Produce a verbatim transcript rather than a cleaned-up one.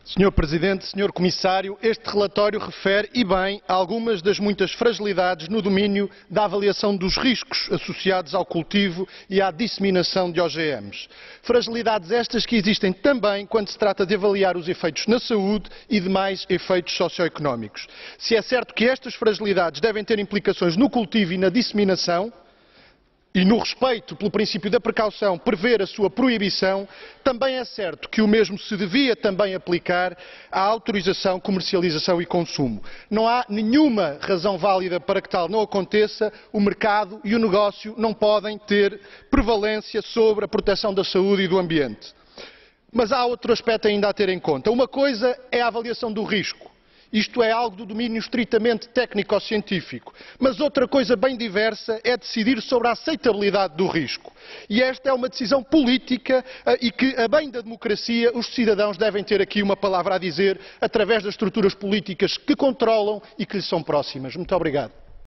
senhor Presidente, senhor Comissário, este relatório refere, e bem, algumas das muitas fragilidades no domínio da avaliação dos riscos associados ao cultivo e à disseminação de O G Ms. Fragilidades estas que existem também quando se trata de avaliar os efeitos na saúde e demais efeitos socioeconómicos. Se é certo que estas fragilidades devem ter implicações no cultivo e na disseminação, e no respeito pelo princípio da precaução prever a sua proibição, também é certo que o mesmo se devia também aplicar à autorização, comercialização e consumo. Não há nenhuma razão válida para que tal não aconteça. O mercado e o negócio não podem ter prevalência sobre a proteção da saúde e do ambiente. Mas há outro aspecto ainda a ter em conta. Uma coisa é a avaliação do risco. Isto é algo do domínio estritamente técnico-científico. Mas outra coisa bem diversa é decidir sobre a aceitabilidade do risco. E esta é uma decisão política e que, a bem da democracia, os cidadãos devem ter aqui uma palavra a dizer através das estruturas políticas que controlam e que lhes são próximas. Muito obrigado.